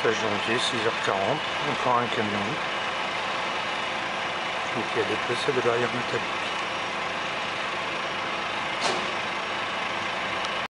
16 janvier, 6h40, encore un camion. Donc il y a déplacé de l'arrière Nathalie.